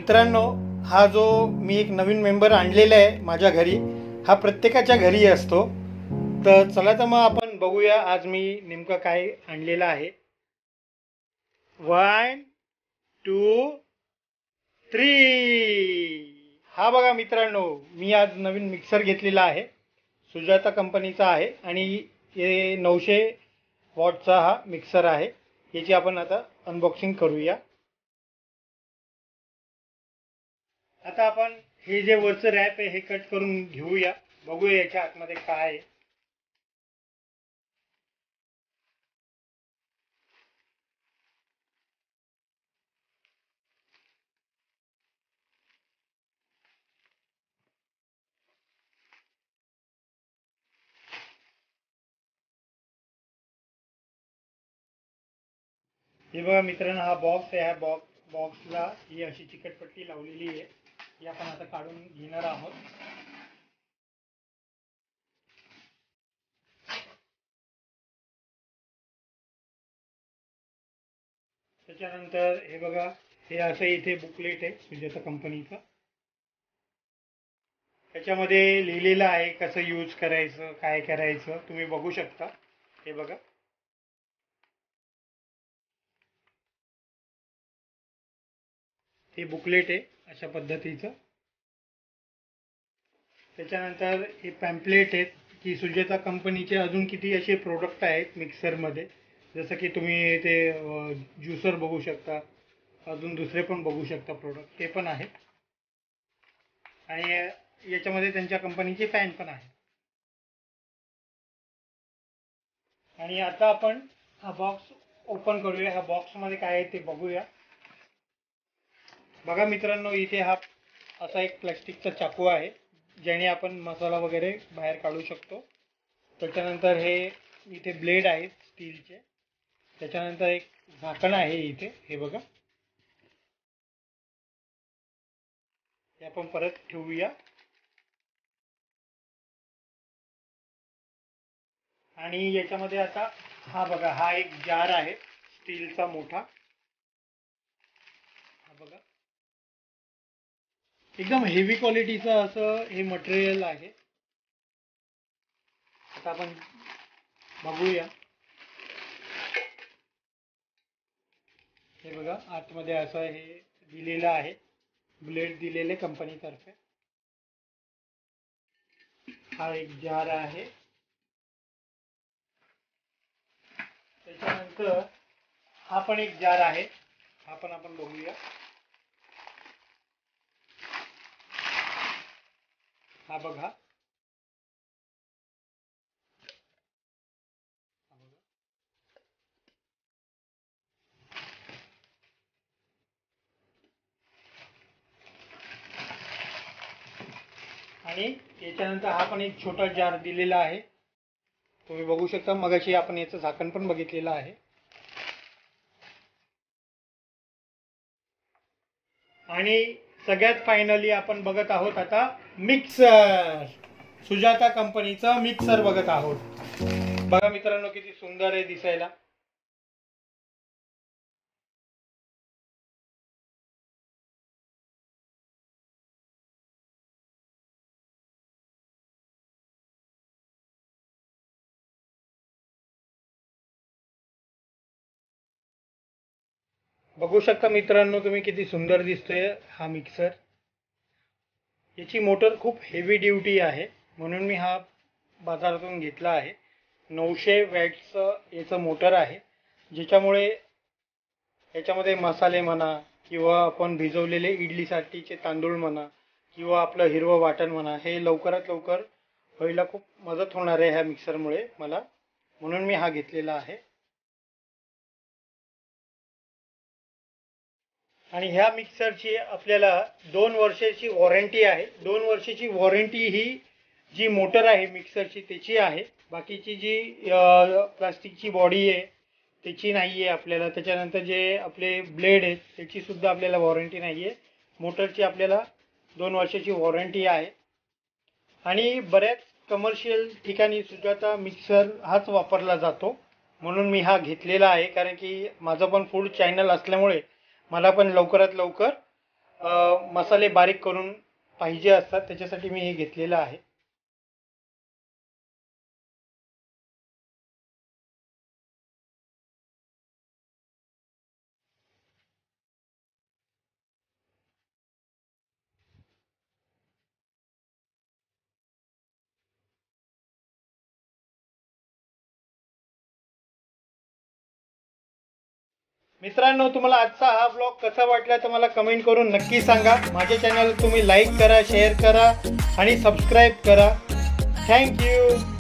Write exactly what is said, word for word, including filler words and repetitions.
मित्रांनो, हा जो मी एक नवीन मेंबर आणलेला आहे माझ्या घरी, हा प्रत्येकाच्या घरी असतो. तर चला तर मग आपण बघूया आज मी नेमकं काय आणलेलं आहे. One two three. हा बघा मित्रांनो, मी आज नवीन मिक्सर घेतलेला आहे. सुजाता कंपनीचा आहे आणि हे नऊशे वॉटचा हा मिक्सर आहे. याची आपण आता अनबॉक्सिंग करूया. आता आपण हे जे वरचं रॅप आहे हे कट करून घेऊया, बघूया याच्या आतमध्ये काय आहे. हे बघा मित्रांनो, हा बॉक्स आहे. ह्या बॉक्स बॉक्सला ही अशी चिकटपट्टी लावलेली आहे. ही आपण आता काढून घेणार आहोत. त्याच्यानंतर हे बघा, हे असं इथे बुकलेट आहे सुजाता कंपनीचं. त्याच्यामध्ये लिहिलेलं आहे कसं यूज करायचं, काय करायचं, तुम्ही बघू शकता. हे बघा, हे बुकलेट आहे अशा पद्धतीचं. त्याच्यानंतर हे पॅम्पलेट आहेत की सुजाता कंपनीचे अजून किती असे प्रोडक्ट आहेत मिक्सरमध्ये, जसं की तुम्ही ते ज्युसर बघू शकता, अजून दुसरे पण बघू शकता प्रोडक्ट, ते पण आहेत. आणि याच्यामध्ये त्यांच्या कंपनीचे फॅन पण आहे. आणि आता आपण हा बॉक्स ओपन करूया. ह्या बॉक्समध्ये काय आहे ते बघूया. बघा मित्रांनो, इथे हा असा एक प्लास्टिकचा चाकू आहे ज्याने आपण मसाला वगैरे बाहेर काढू शकतो. त्याच्यानंतर हे इथे ब्लेड आहेत स्टीलचे. त्याच्यानंतर एक झाकण आहे इथे, हे बघा, हे आपण परत ठेवूया. आणि याच्यामध्ये आता हा बघा, हा एक जार आहे स्टीलचा मोठा. हा बघा, एकदम हेवी क्वालिटीचं असं हे मटेरियल आहे. आता आपण बघूया. हे बघा, आतमध्ये असं हे दिलेलं आहे, ब्लेड दिलेले कंपनीतर्फे. हा एक जार आहे. त्याच्यानंतर हा पण एक जार आहे, हा पण आपण बघूया. हा बघा, आणि याच्यानंतर हा पण एक छोटा जार दिलेला आहे, तुम्ही बघू शकता. मगाशी आपण याचं झाकण पण बघितलेलं आहे. आणि सगळ्यात फायनली आपण बघत आहोत आता मिक्सर. सुजाता कंपनीचा मिक्सर बघत आहोत. बघा मित्रांनो, किती सुंदर आहे दिसायला. बघू शकता मित्रांनो तुम्ही, किती सुंदर दिसतोय हा मिक्सर. याची मोटर खूप हेवी ड्युटी आहे, म्हणून मी हा बाजारातून घेतला आहे. नऊशे वॅटचं याचं मोटर आहे, ज्याच्यामुळे याच्यामध्ये मसाले म्हणा, किंवा आपण भिजवलेले इडलीसाठीचे तांदूळ म्हणा, किंवा आपलं हिरवं वाटण म्हणा, हे लवकरात लवकर व्हायला खूप मदत होणार आहे ह्या मिक्सरमुळे मला, म्हणून मी हा घेतलेला आहे. आणि ह्या मिक्सरची आपल्याला दोन वर्षाची वॉरंटी आहे. दोन वर्षाची वॉरंटी ही जी मोटर आहे मिक्सरची त्याची आहे. बाकीची जी प्लास्टिकची बॉडी आहे त्याची नाही आहे आपल्याला. त्याच्यानंतर जे आपले ब्लेड आहेत त्याची सुद्धा आपल्याला वॉरंटी नाही आहे. मोटरची आपल्याला दोन वर्षाची वॉरंटी आहे. आणि बऱ्याच कमर्शियल ठिकाणी सुजाता मिक्सर हाच वापरला जातो, म्हणून मी हा घेतलेला आहे. कारण की माझं पण फूड चॅनल असल्यामुळे मला पण लवकरात लवकर अ, मसाले बारीक करून पाहिजे असतात, त्याच्यासाठी मी हे घेतलेलं आहे. मित्रांनो, तुम्हाला आजचा हा ब्लॉग कसा वाटला तर मला कमेंट करून नक्की सांगा. माझ्या चॅनल तुम्ही लाईक करा, शेअर करा आणि सबस्क्राईब करा. थँक्यू.